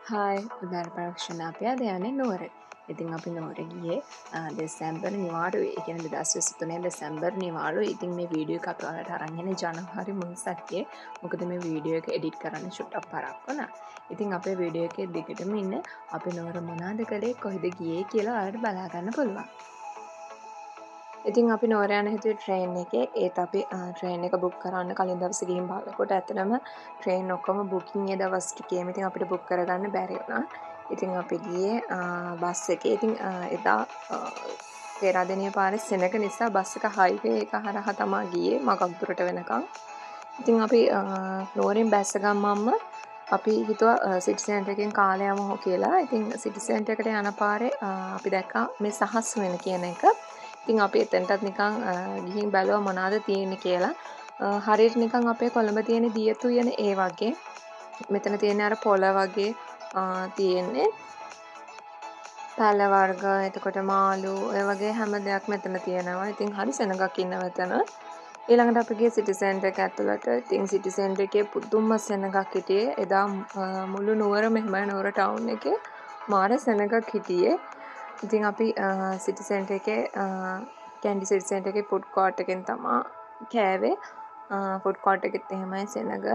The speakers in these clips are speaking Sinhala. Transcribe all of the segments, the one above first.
හායි උදාරපරක්ෂණ අපයා දෙයන්නේ නුවර. ඉතින් අපි නුවර ගියේ දෙසැම්බර් නිවාඩුවේ. ඒ කියන්නේ 2023 දෙසැම්බර් නිවාඩුවේ. ඉතින් මේ වීඩියෝ එක අපි ඔයාලට අරන් එන්නේ ජනවාරි මුල් සතියේ. මොකද මේ වීඩියෝ එක එඩිට් කරන්න චුට්ටක් පරක් වුණා. ඉතින් අපේ වීඩියෝ එකේ දිගටම ඉන්න අපි නුවර මොනවද කළේ කොහෙද ගියේ කියලා ඔයාලට බලා ගන්න පුළුවන්. ඉතින් අපි නුවර යන හිතුවේ ට්‍රේන් එකේ. ඒත් අපි ට්‍රේන් එක බුක් කරන්න කලින් දවසේ ගිහින් බලනකොට ඇත්තටම ට්‍රේන් ඔක්කොම බුකින් ඒ දවස් ටිකේම ඉතින් අපිට බුක් කරගන්න බැරි වුණා. ඉතින් අපි ගියේ බස් එකේ. ඉතින් එදා පේරාදෙණිය පාරේ සෙනග නිසා බස් එක හයිවේ එක හරහා තමා ගියේ මගක් දුරට වෙනකන්. ඉතින් අපි නුවරින් බැස්ස ගමන්ම අපි හිතුවා සිටි සෙන්ටර් එකෙන් කාලේ යමු කියලා. ඉතින් සිටි සෙන්ටර් එකට යන පාරේ අපි දැක්කා මේ සහස් වෙන කියන එක. ඉතින් අපි එතනටත් නිකන් ගිහින් බැලුවා මොනවද තියෙන්නේ කියලා. හරියට නිකන් අපේ කොළඹ තියෙන දියතු යන ඒ වගේ. මෙතන තියෙන අර පොළ වගේ තියෙන්නේ. පැල වර්ග, එතකොට මාළු, ඔය වගේ හැම දෙයක් මෙතන තියෙනවා. ඉතින් හරි සෙනගක් ඉන්නවා එතන. ඊළඟට අපි ගියේ සිටි සෙන්ටර් එක ඇතුළට. ඉතින් සිටි සෙන්ටර් එකේ පුදුම සෙනගක් හිටියේ. එදා මුළු නුවරම එහෙමයි නුවර ටවුන් එකේ මාර සෙනගක් හිටියේ. ඉතින් අපි සිටි සෙන්ටර් එකේ කැන්ඩි සිටි සෙන්ටර් එකේ ෆුඩ් කෝර්ට් එකෙන් තමා කෑවේ. ෆුඩ් කෝර්ට් එකෙත් එහෙමයි සෙනග.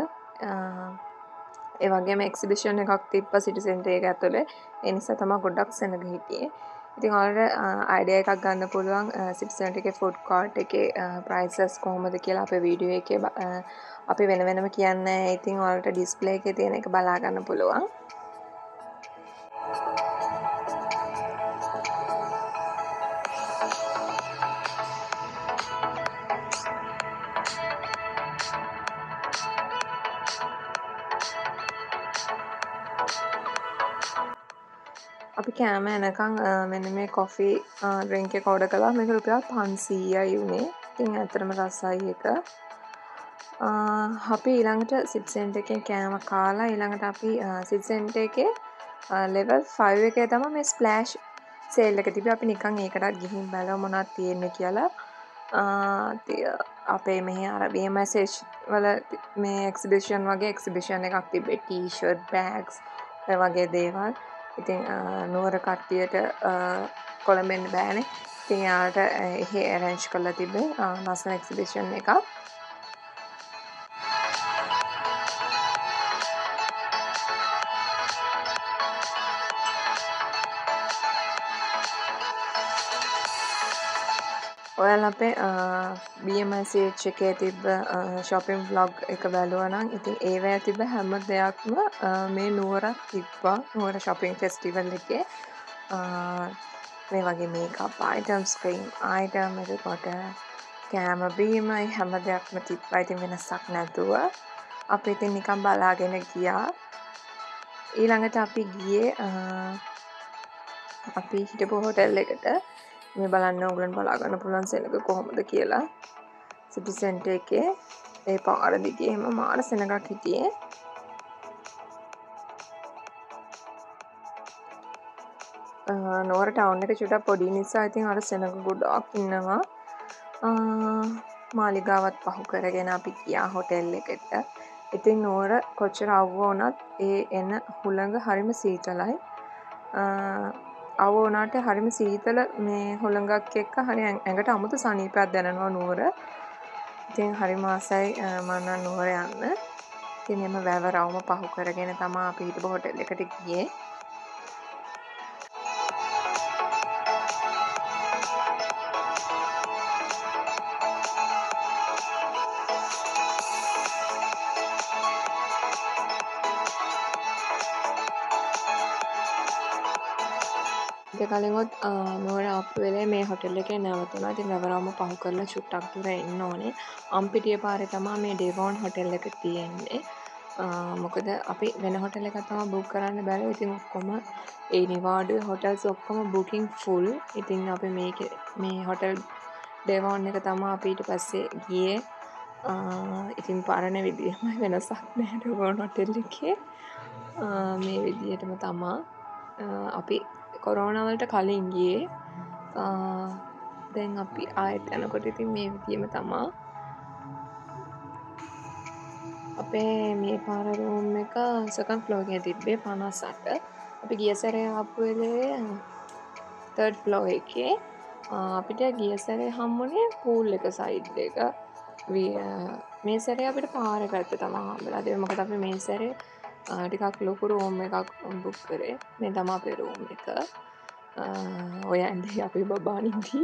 ඒ වගේම එක්සිබිෂන් එකක් තිබ්බා සිටි සෙන්ටර් එක ඇතුලේ. ඒ නිසා තමයි ගොඩක් සෙනග හිටියේ. ඉතින් ඔයාලට අයිඩියා එකක් ගන්න පුළුවන් සිටි සෙන්ටර් එකේ ෆුඩ් කෝර්ට් එකේ ප්‍රයිසස් කොහොමද කියලා අපේ වීඩියෝ එකේ අපි වෙන වෙනම කියන්නේ. ඉතින් ඔයාලට ඩිස්ප්ලේ එකේ තියෙන එක බලා ගන්න පුළුවන්. අපි කෑම එනකන් මෙන්න මේ කොෆි ඩ්‍රින්ක් එක ඕඩර් කළා. මේක රුපියල් 500යි උනේ. ඉතින් ඇත්තටම රසයි එක. අපි ඊළඟට සිටි සෙන්ටර් එකේ කෑම කාලා ඊළඟට අපි සිටි සෙන්ටර් එකේ ලෙවල් 5 එකේ තමයි මේ ස්ප්ලෑෂ් සේල් එක තිබ්බේ. අපි නිකන් ඒකටත් ගිහින් බලමු මොනවද තියෙන්නේ කියලා. අපේ මෙහි අර BMSH වල මේ එක්සිබිෂන් වගේ එක්සිබිෂන් එකක් තිබ්බේ. ටී-ෂර්ට්, බෑග්ස් ඔය වගේ දේවල්. ඉතින් නුවර කට්ටියට කොළඹෙන්න බෑනේ. ඉතින් යාට එහෙ ඇරේන්ජ් කරලා තිබ්බේ ලස්සන එක්සිබිෂන් එකක්. ඔයාලා අපේ BMSH එකේ තිබ්බ shopping vlog එක බැලුවා නම් ඉතින් ඒවැය තිබ්බ හැම දෙයක්ම මේ නුවරත් තිබ්බා. නුවර shopping festival එකේ මේ වගේ මේකප් items, cream item, එතකොට කෑම බීම හැම දෙයක්ම තිබ්බා. ඉතින් වෙනසක් නැතුව අපි ඉතින් නිකන් බලාගෙන ගියා. ඊළඟට අපි ගියේ අපි හිටපු හොටෙල් එකට. මේ බලන්න ඕගලන්ට බලා ගන්න පුළුවන් සෙනග කොහොමද කියලා. සිටි සෙන්ටර් එකේ ඒ පාර දිගේ එහෙම මාර සෙනගක් හිටියේ. නුවර ටවුන් එක චුට්ටක් පොඩි නිසා ඉතින් අර සෙනග ගොඩක් ඉන්නවා. මාලිගාවත් පහු කරගෙන අපි ගියා හොටෙල් එකට. ඉතින් නුවර කොච්චර අවුව වුණත් ඒ එන හුළඟ හරිම සීතලයි. අවුව වුණාට හරිම සීතල මේ හුළඟක් එක්ක හරි ඇඟට අමුතු සනීපයක් දැනෙනවා නුවර. ඉතින් හරිම ආසයි මම නම් නුවර යන්න. ඉතින් එම වැව රවුම පහු කරගෙන තමයි අපි හිටපු හොටෙල් එකට ගියේ. කලින්ගොත් නුවර ආපු වෙලේ මේ හොටෙල් එකේ නැවතුණා. ඉතින් වැවරවුම පහු කරලා චුට්ටක් දුර එන්න ඕනේ. අම්පිටිය පාරේ තමයි මේ ඩෙවොන් හොටෙල් එක තියෙන්නේ. මොකද අපි වෙන හොටෙල් එකක් තමයි බුක් කරන්න බැලුවා. ඉතින් ඔක්කොම ඒ නිවාඩුවේ හොටල්ස් ඔක්කොම බුකින් ෆුල්. ඉතින් අපි මේ හොටෙල් ඩෙවොන් එක තමයි අපි ඊට පස්සේ ගියේ. ඉතින් පරණ විදිහම වෙනසක් නැහැ ඩෙවොන් හොටෙල් එකේ. මේ විදිහටම තමයි අපි කොරෝනා වලට කලින් ගියේ. දැන් අපි ආයෙත් යනකොට ඉතින් මේ විදිහම තමා. අපේ මේ පාර රූම් එක සෙකන්ඩ් ෆ්ලෝර් එකේ තිබ්බේ 58. අපි ගිය සැරේ ආපු වෙලේ තර්ඩ් ෆ්ලෝර් එකේ අපිට ගිය සැරේ හම්බුනේ පූල් එක සයිඩ් එක. මේ සැරේ අපිට පාර පැත්ත තමයි හම්බෙලා තියෙන්නේ. මොකද අපි මේ සැරේ ටිකක් ලොකු රූම් එකක් බුක් කරේ. මේ තමයි අපේ රූම් එක. ඔය ඇඳේ අපි බබානින්දී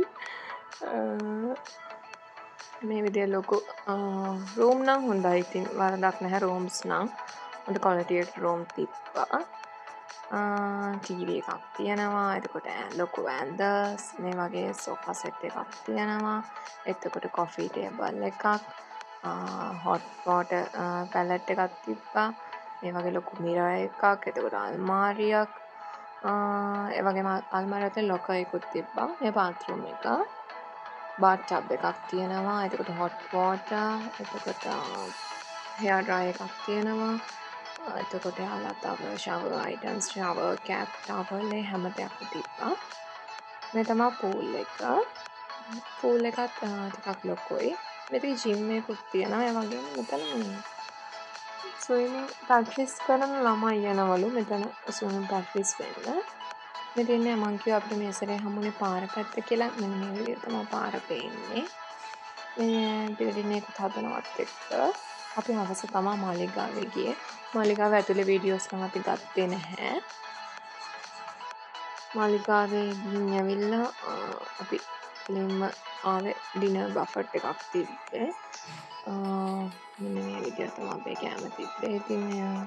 මේ විදිය ලොකු රූම් නම් හොඳයි. ඉතින් වරදක් නැහැ රූම්ස් නම්. හොඳ ක්වොලිටි එක රූම් තිබ්බා. ටීවී එකක් තියෙනවා. එතකොට ලොකු ඇඳස් මේ වගේ සෝෆා සෙට් එකක් තියෙනවා. එතකොට කොෆි ටේබල් එකක්, හොට් වෝටර් පැලට් එකක් තිබ්බා. මේ වගේ ලොකු මිරර් එකක්, එතකොට අල්මාරියක්, ඒ වගේම අල්මාරියට ලොකර් එකකුත් තිබ්බා. මේ බාත්රූම් එක. බාත් ටබ් එකක් තියෙනවා. එතකොට හොට් වෝටර්, එතකොට හෙයාර් ඩ්‍රයර් එකක් තියෙනවා. එතකොට යාලා තව shower items, shower cap, towel හැම දෙයක්ම තිබ්බා. මේ තමයි පූල් එක. පූල් එකත් ටිකක් ලොකුයි. මෙතන ජිම් එකකුත් තියෙනවා. ඒ වගේම මෙතන ස්විමින් ප්‍රැක්ටිස් කරන ළමයි යනවලු මෙතන ස්විමින් ප්‍රැක්ටිස් වෙන්න. මෙතන මං කිව්වා අපිට මේ සැරේ හම්බුනේ පාර පැත්ත කියලා. මෙන්න මේ විදිහට තමයි පාර පේන්නේ. මේ බිල්ඩින් එක හදනවත් එක්ක අපි හවස තමයි මාලිගාවේ ගියේ. මාලිගාව ඇතුලේ වීඩියෝස් නම් අපි ගත්තේ නැහැ. මාලිගාවේ ගිහින් ඇවිල්ලා අපි මුලින්ම ආවේ ඩිනර් බෆට් එකක් තිබ්බේ. මෙන්න මේ විදිහට තමයි අපේ කෑම තිබ්බේ. ඉතින්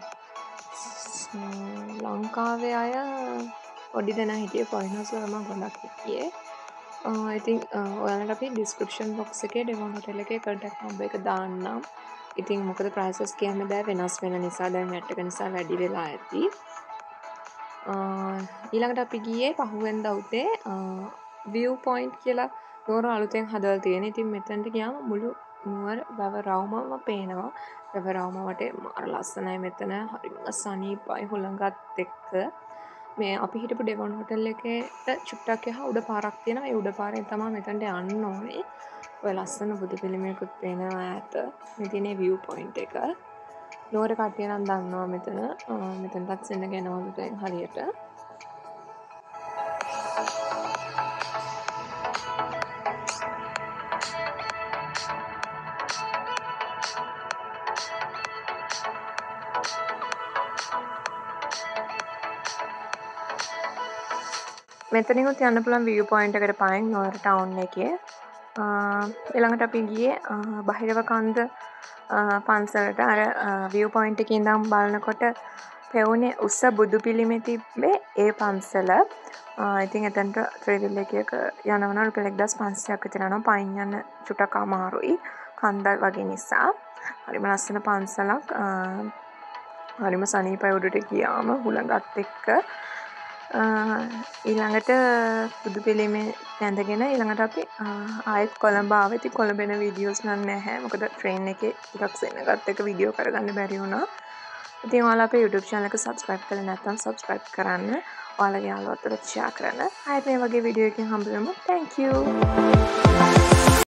ලංකාවේ අය පොඩි දෙනා හිටියේ ෆොරිනර්ස් වලම ගොඩක් හිටියේ. ඉතින් ඔයාලට අපි ඩිස්ක්‍රිප්ෂන් බොක්ස් එකේ ඩෙවොන් හොටෙල් එකේ කන්ටැක්ට් නම්බර් එක දාන්නම්. ඉතින් මොකද ප්‍රයිසස් කියන්න බෑ වෙනස් වෙන නිසා දැන් වැට් එක නිසා වැඩි වෙලා ඇති. ඊළඟට අපි ගියේ පහුවෙන්දා උදේ view point කියලා නුවර අලුතෙන් හදලා තියෙන. ඉතින් මෙතනට ගියාම මුළු නුවර වැව රවුමම පේනවා. වැව රවුම වටේ මාර ලස්සනයි මෙතන. හරිම සනීපයි හුළඟත් එක්ක. මේ අපි හිටපු ඩෙවොන් හොටෙල් එකේට චුට්ටක් එහා උඩ පාරක් තියෙනවා. ඒ උඩ පාරෙන් තමයි මෙතනට යන්න ඕනේ. ඔය ලස්සන බුදු පිළිමයකුත් පේනවා ඈත. මේ තියෙන view point එක. නුවර කට්ටිය නම් දන්නවා මෙතන. මෙතනටත් සෙන්න ගෙනවලු දැන් හරියට. මෙතනිකුත් යන්න පුළුවන් view point එකට පයින් නුවර ටවුන් එකේ. ඊළඟට අපි ගියේ බහිරව කන්ද පන්සලට. අර view point එකේ ඉඳන් බලනකොට පෙවුනේ උස බුදු පිළිමේ තිබ්බේ ඒ පන්සල. ඉතින් එතනට ට්‍රේවිල් එකක යනවා රුපියල් 1500ක් විතර යනවා. පයින් යන්න චුට්ටක් අමාරුයි. කන්ද වගේ නිසා. හරිම ලස්සන පන්සලක්. හරිම සනීපයි උඩට ගියාම හුළඟත් එක්ක. ඊළඟට බුදු පිළිමේ ඇඳගෙන ඊළඟට අපි ආයෙත් කොළඹ ආවා. ඉතින් කොළඹ එන වීඩියෝස් නම් නැහැ. මොකද ට්‍රේන් එකේ ටිකක් සෙනගත් එක වීඩියෝ කරගන්න බැරි වුණා. ඉතින් ඔයාලා අපේ YouTube channel එක subscribe කරලා නැත්නම් subscribe කරන්න. ඔයාලගේ යාළුවොත් එක්ක share කරන්න. ආයෙත් මේ වගේ වීඩියෝ එකකින් හම්බ වෙමු. Thank you.